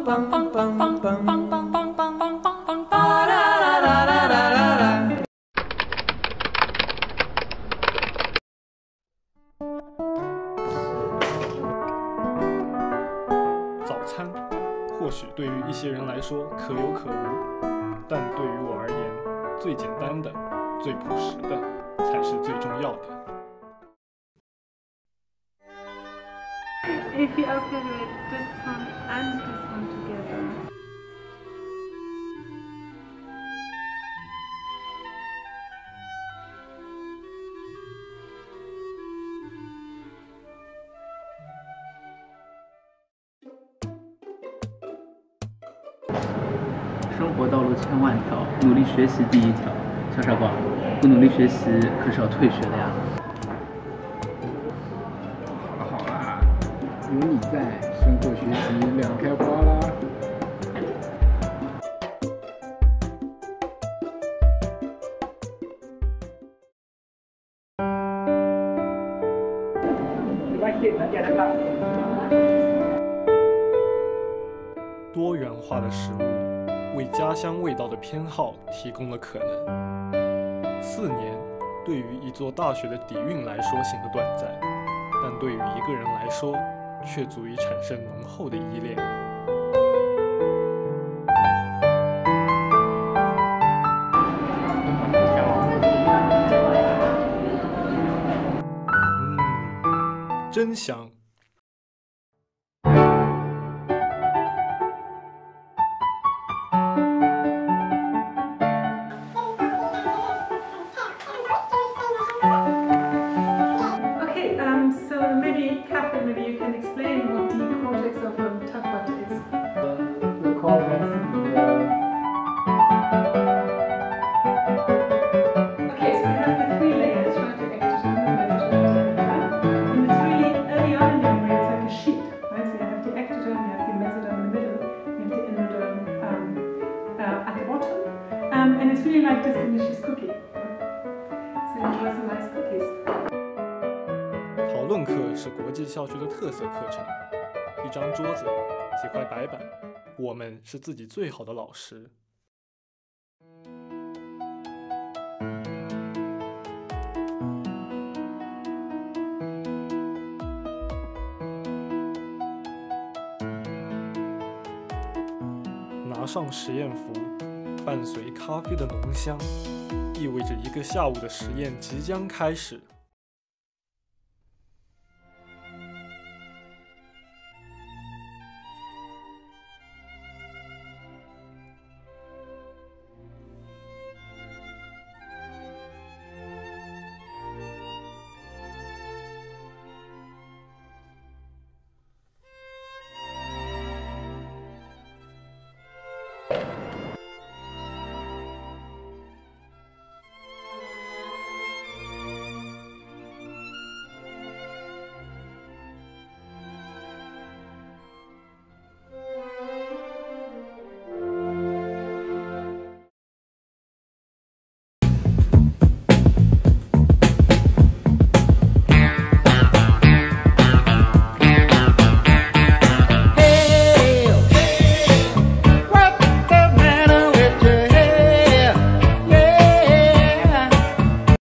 早餐或许对于一些人来说可有可无，但对于我而言，最简单的、最朴实的才是最重要的。 If you okay with this one and this one together. 生活道路千万条，努力学习第一条。小傻瓜，不努力学习可是要退学的呀。 好啦，有你在，生活学习两开花啦。 多元化的食物为家乡味道的偏好提供了可能。4年对于一座大学的底蕴来说显得短暂，但对于一个人来说，却足以产生浓厚的依恋。真香。 So maybe Catherine, maybe you can explain what the context of Takbat is. The context Okay, so we have the 3 layers trying to act right? And it's really early on in the memory, it's like a sheet, right? So you have the ectoderm, you have the mesoderm in the middle, you have the endoderm at the bottom, and it's really like this delicious cookie. So enjoy some nice cookies. 讨论课是国际校区的特色课程，一张桌子，几块白板，我们是自己最好的老师。拿上实验服，伴随咖啡的浓香，意味着一个下午的实验即将开始。